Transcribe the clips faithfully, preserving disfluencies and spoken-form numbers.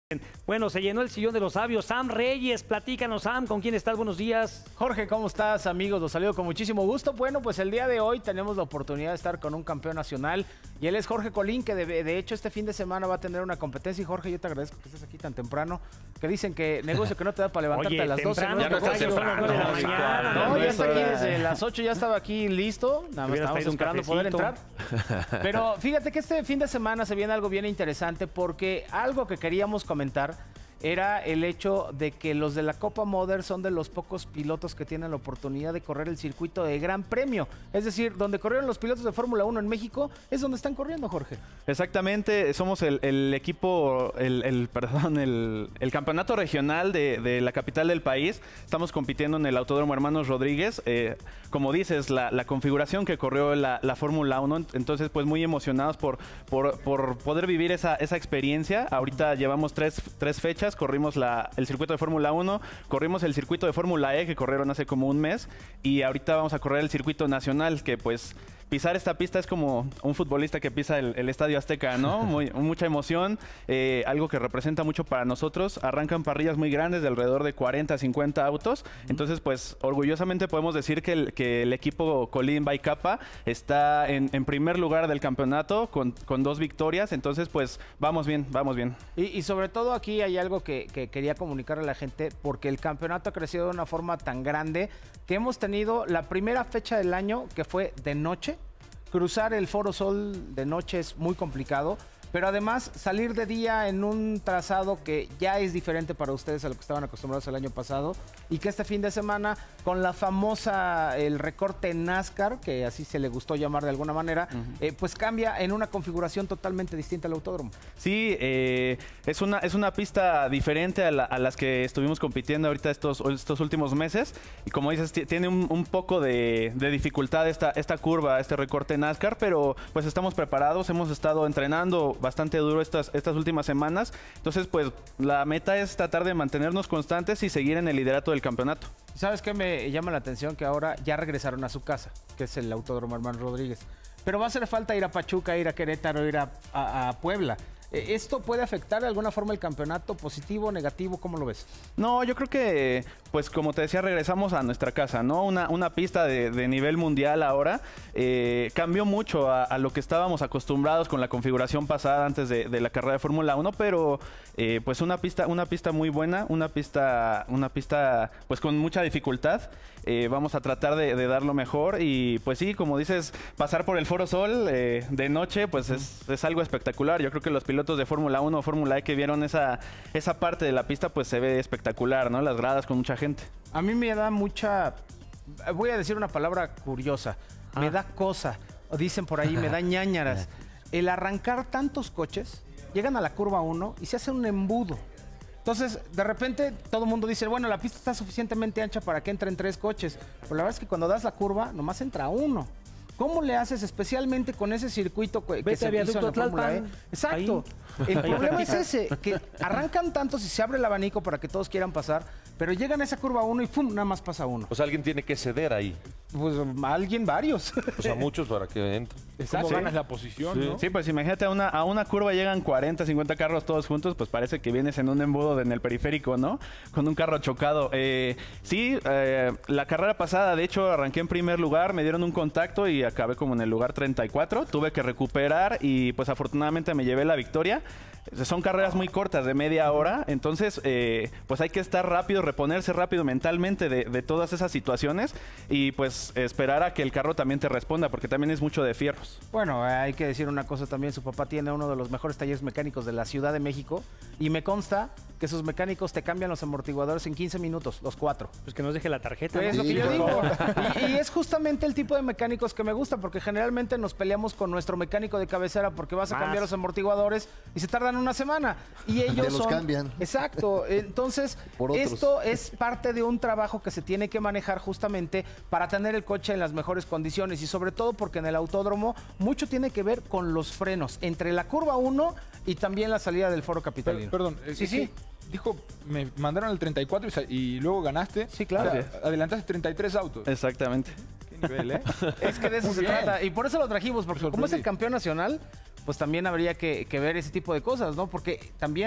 Bueno, se llenó el sillón de los sabios. Sam Reyes, platícanos, Sam, ¿con quién estás? Buenos días. Jorge, ¿cómo estás, amigos? Los saludo con muchísimo gusto. Bueno, pues el día de hoy tenemos la oportunidad de estar con un campeón nacional y él es Jorge Colín, que de, de hecho este fin de semana va a tener una competencia. Y Jorge, yo te agradezco que estés aquí tan temprano, que dicen que negocio que no te da para levantarte Oye, a las doce. temprano, ¿no? ya no Tocayo, estás temprano, no, no, sí, mañana. claro, No, ya no, está no, aquí no. desde las ocho, ya estaba aquí listo. Nada más estábamos traído un esperando poder cafecito. entrar. Pero fíjate que este fin de semana se viene algo bien interesante, porque algo que queríamos comentar era el hecho de que los de la Copa Mother son de los pocos pilotos que tienen la oportunidad de correr el circuito de Gran Premio. Es decir, donde corrieron los pilotos de Fórmula uno en México, es donde están corriendo, Jorge. Exactamente, somos el, el equipo, el, el perdón, el, el campeonato regional de, de la capital del país. Estamos compitiendo en el Autódromo Hermanos Rodríguez. Eh, como dices, la, la configuración que corrió la, la Fórmula uno, entonces pues muy emocionados por, por, por poder vivir esa, esa experiencia. Ahorita llevamos tres, tres fechas. Corrimos la, el circuito de Fórmula uno, corrimos el circuito de Fórmula E, que corrieron hace como un mes, y ahorita vamos a correr el circuito nacional, que pues pisar esta pista es como un futbolista que pisa el, el Estadio Azteca, ¿no? Muy, mucha emoción, eh, algo que representa mucho para nosotros. Arrancan parrillas muy grandes de alrededor de cuarenta, cincuenta autos. Entonces, pues, orgullosamente podemos decir que el, que el equipo Colín by Capa está en, en primer lugar del campeonato con, con dos victorias. Entonces, pues, vamos bien, vamos bien. Y, y sobre todo aquí hay algo que, que quería comunicar a la gente, porque el campeonato ha crecido de una forma tan grande que hemos tenido la primera fecha del año, que fue de noche. Cruzar el Foro Sol de noche es muy complicado, pero además salir de día en un trazado que ya es diferente para ustedes a lo que estaban acostumbrados el año pasado, y que este fin de semana con la famosa, el recorte NASCAR, que así se le gustó llamar de alguna manera, uh-huh. eh, pues cambia en una configuración totalmente distinta al autódromo. Sí, eh, es, una, es una pista diferente a, la, a las que estuvimos compitiendo ahorita estos, estos últimos meses, y como dices, tiene un, un poco de, de dificultad esta, esta curva, este recorte NASCAR, pero pues estamos preparados, hemos estado entrenando bastante duro estas, estas últimas semanas. Entonces, pues, la meta es tratar de mantenernos constantes y seguir en el liderato del campeonato. ¿Sabes qué me llama la atención? Que ahora ya regresaron a su casa, que es el Autódromo Hermanos Rodríguez. Pero va a hacer falta ir a Pachuca, ir a Querétaro, ir a, a, a Puebla. ¿Esto puede afectar de alguna forma el campeonato? ¿Positivo, negativo? ¿Cómo lo ves? No, yo creo que, pues como te decía, regresamos a nuestra casa, ¿no? Una, una pista de, de nivel mundial ahora. Eh, cambió mucho a, a lo que estábamos acostumbrados con la configuración pasada antes de, de la carrera de Fórmula uno, pero eh, pues una pista, una pista muy buena, una pista, una pista pues con mucha dificultad. Eh, vamos a tratar de, de dar lo mejor y pues sí, como dices, pasar por el Foro Sol eh, de noche, pues es, es algo espectacular. Yo creo que los pilotos de Fórmula uno o Fórmula E que vieron esa, esa parte de la pista, pues se ve espectacular, ¿no? Las gradas con mucha gente. A mí me da mucha, voy a decir una palabra curiosa, ah. me da cosa, o dicen por ahí, me da ñáñaras. El arrancar tantos coches, llegan a la curva uno y se hace un embudo. Entonces, de repente, todo el mundo dice, bueno, la pista está suficientemente ancha para que entren tres coches. Pero la verdad es que cuando das la curva, nomás entra uno. ¿Cómo le haces especialmente con ese circuito que, que se hizo en la Fórmula E? Exacto. Ahí. El Ahí problema es ese, que arrancan tantos y se abre el abanico para que todos quieran pasar, pero llegan a esa curva uno y ¡pum! Nada más pasa uno. O sea, alguien tiene que ceder ahí. Pues a alguien, varios. Pues a muchos para que entren. ¿Cómo sí. ganas la posición, sí. ¿no? Sí, pues imagínate, a una, a una curva llegan cuarenta, cincuenta carros todos juntos, pues parece que vienes en un embudo de, en el periférico, ¿no? Con un carro chocado. Eh, sí, eh, la carrera pasada, de hecho, arranqué en primer lugar, me dieron un contacto y acabé como en el lugar treinta y cuatro. Tuve que recuperar y pues afortunadamente me llevé la victoria. Son carreras muy cortas, de media hora, entonces eh, pues hay que estar rápido, reponerse rápido mentalmente de, de todas esas situaciones y pues esperar a que el carro también te responda, porque también es mucho de fierros. Bueno, hay que decir una cosa también, su papá tiene uno de los mejores talleres mecánicos de la Ciudad de México y me consta que sus mecánicos te cambian los amortiguadores en quince minutos, los cuatro. Pues que nos deje la tarjeta. Pues ¿no? es lo que yo digo. Y, y es justamente el tipo de mecánicos que me gusta, porque generalmente nos peleamos con nuestro mecánico de cabecera porque vas a Más. cambiar los amortiguadores y se tardan una semana. Y ellos Te los son... cambian. Exacto. Entonces, esto es parte de un trabajo que se tiene que manejar justamente para tener el coche en las mejores condiciones y sobre todo porque en el autódromo mucho tiene que ver con los frenos, entre la curva uno y también la salida del Foro Capitalino. Perdón, sí, sí. Dijo, me mandaron el treinta y cuatro y, y luego ganaste. Sí, claro. O sea, adelantaste treinta y tres autos. Exactamente. Qué nivel, ¿eh? Es que de eso Muy se bien. trata. Y por eso lo trajimos, porque como es el campeón nacional, pues también habría que, que ver ese tipo de cosas, ¿no? Porque también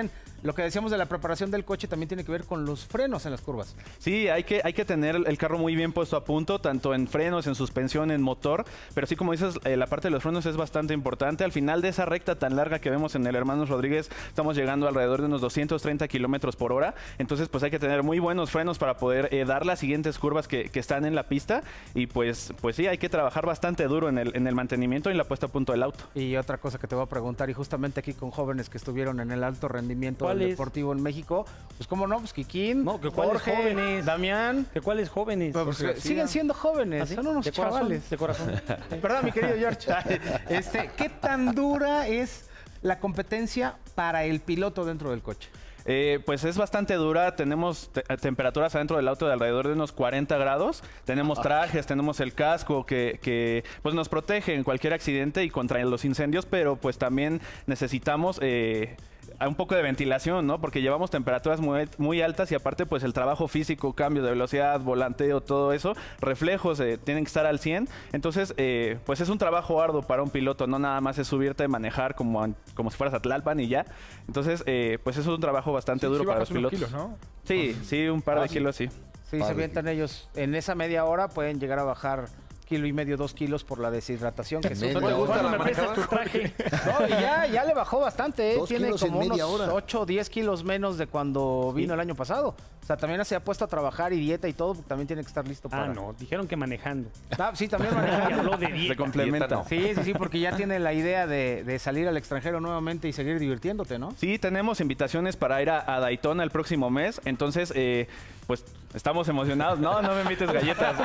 lo que decíamos de la preparación del coche también tiene que ver con los frenos en las curvas. Sí, hay que, hay que tener el carro muy bien puesto a punto, tanto en frenos, en suspensión, en motor. Pero sí, como dices, eh, la parte de los frenos es bastante importante. Al final de esa recta tan larga que vemos en el Hermanos Rodríguez, estamos llegando alrededor de unos doscientos treinta kilómetros por hora. Entonces, pues hay que tener muy buenos frenos para poder eh, dar las siguientes curvas que, que están en la pista. Y pues, pues sí, hay que trabajar bastante duro en el, en el mantenimiento y la puesta a punto del auto. Y otra cosa que te voy a preguntar, y justamente aquí con jóvenes que estuvieron en el alto rendimiento del ¿Cuáles? deportivo en México, pues cómo no, pues Kikín, No, que cuáles Jorge, jóvenes. Damián, ¿De cuáles jóvenes? pues, Jorge García. siguen siendo jóvenes, ¿Ah, sí? son unos de corazón, chavales. de corazón. Perdón, mi querido George. Este, ¿qué tan dura es la competencia para el piloto dentro del coche? Eh, pues es bastante dura, tenemos te temperaturas adentro del auto de alrededor de unos cuarenta grados, tenemos trajes, tenemos el casco que, que pues nos protege en cualquier accidente y contra los incendios, pero pues también necesitamos eh, un poco de ventilación, ¿no? Porque llevamos temperaturas muy, muy altas y aparte pues el trabajo físico, cambio de velocidad, volanteo, todo eso, reflejos eh, tienen que estar al cien. Entonces, eh, pues es un trabajo arduo para un piloto, no nada más es subirte a manejar como, como si fueras a Tlalpan y ya. Entonces, eh, pues eso es un trabajo bastante Sí, duro sí para los bajas unos pilotos. kilos, ¿no? Sí, sí, un par de Fácil. kilos, sí. Sí, se avientan ellos en esa media hora, pueden llegar a bajar kilo y medio, dos kilos por la deshidratación que Media sufren. hora. ¿Cuándo la me prestas tu manejada? traje? No, y ya, ya le bajó bastante, ¿eh? Dos Tiene kilos en como unos media hora. ocho o diez kilos menos de cuando vino el año pasado. O sea, también se ha puesto a trabajar y dieta y todo, porque también tiene que estar listo para... Ah, no, dijeron que manejando. Ah, sí, también Y manejando. habló de Se dieta. complementa. Dieta no. Sí, sí, sí, porque ya tiene la idea de, de salir al extranjero nuevamente y seguir divirtiéndote, ¿no? Sí, tenemos invitaciones para ir a, a Daytona el próximo mes, entonces, eh, pues estamos emocionados. No, no me invites galletas.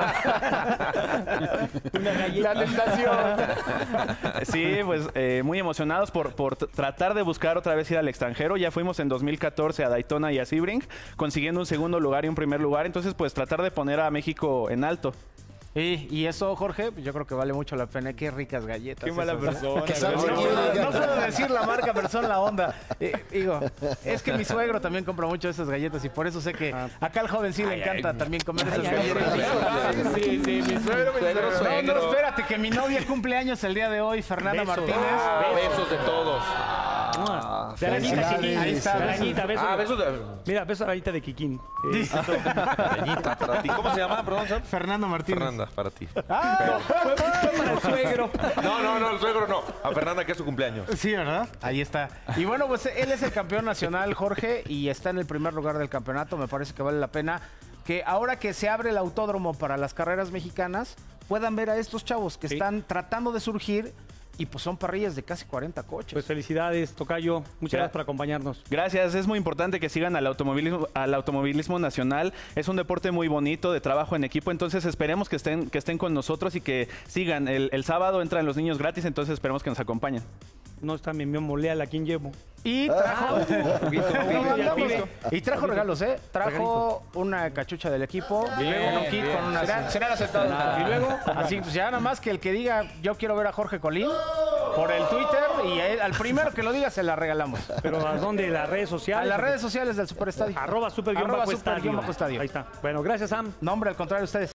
Una galleta. La tentación. Sí, pues eh, muy emocionados por, por t- tratar de buscar otra vez ir al extranjero. Ya fuimos en dos mil catorce a Daytona y a Sebring, consiguiendo un segundo lugar y un primer lugar. Entonces, pues tratar de poner a México en alto. Y, y eso, Jorge, pues yo creo que vale mucho la pena. Qué ricas galletas. Qué mala esas, ¿eh? persona. Que sabes No, que no, llega- no puedo decir la marca, pero son la onda. Eh, digo, es que mi suegro también compra mucho de esas galletas y por eso sé que acá al joven sí le encanta también comer esas ay, galletas. ay, Sí, sí, sí, mi suegro, mi Suegro, suegro. No, no, suegro. espérate, que mi novia cumple años el día de hoy, Fernanda Besos. Martínez. Besos de todos. Ah, de arañita, felicidades. Kikín. Ahí está, De arañita, beso. Ah, besos de... Mira, beso a arañita de Kikín. Eh, Arañita para ti. ¿Cómo se llama? Perdón, Sam. Fernanda Martínez. Fernanda, para ti. Ah, fue para el suegro. No, no, no, el suegro no. A Fernanda, que es su cumpleaños. sí, ¿verdad? Ahí está. Y bueno, pues él es el campeón nacional, Jorge, y está en el primer lugar del campeonato. Me parece que vale la pena que ahora que se abre el autódromo para las carreras mexicanas, puedan ver a estos chavos que Sí. están tratando de surgir y pues son parrillas de casi cuarenta coches. Pues felicidades, tocayo. Muchas Gra- gracias por acompañarnos. Gracias, es muy importante que sigan al automovilismo, al automovilismo nacional. Es un deporte muy bonito de trabajo en equipo, entonces esperemos que estén, que estén con nosotros y que sigan. El, el sábado entran los niños gratis, entonces esperemos que nos acompañen. No está mi envió moleal, ¿a quién llevo? Y trajo, juguito, No, ya andamos. pide. y trajo regalos, ¿eh? Trajo una cachucha del equipo, con un kit con una Serán, serán aceptados. y luego, así pues ya nada más que el que diga yo quiero ver a Jorge Colín por el Twitter y a él- al primero que lo diga se la regalamos. Pero ¿a dónde? ¿Las redes A sociales? las redes sociales del Superestadio. Arroba super guión Arroba bajo super estadio. guión bajo estadio. Ahí está. Bueno, gracias, Sam. Nombre al contrario, ustedes.